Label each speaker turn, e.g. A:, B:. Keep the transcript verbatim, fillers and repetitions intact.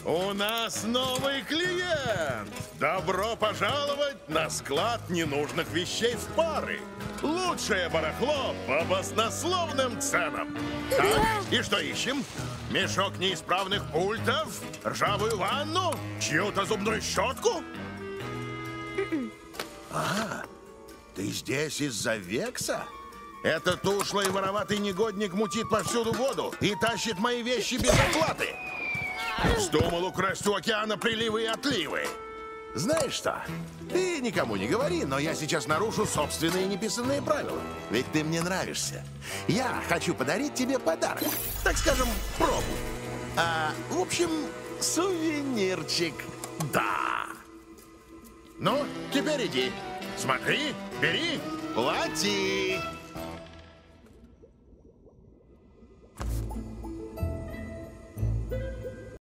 A: У нас новый клиент! Добро пожаловать на склад ненужных вещей в пары. Лучшее барахло по баснословным ценам. Так, и что ищем? Мешок неисправных пультов? Ржавую ванну? Чью-то зубную щетку? А, ты здесь из-за Векса? Этот ушлый вороватый негодник мутит повсюду воду и тащит мои вещи без оплаты. Вздумал украсть у океана приливы и отливы. Знаешь что? Ты никому не говори, но я сейчас нарушу собственные неписанные правила. Ведь ты мне нравишься. Я хочу подарить тебе подарок. Так скажем, пробу. А, в общем, сувенирчик. Да. Ну, теперь иди. Смотри, бери, плати.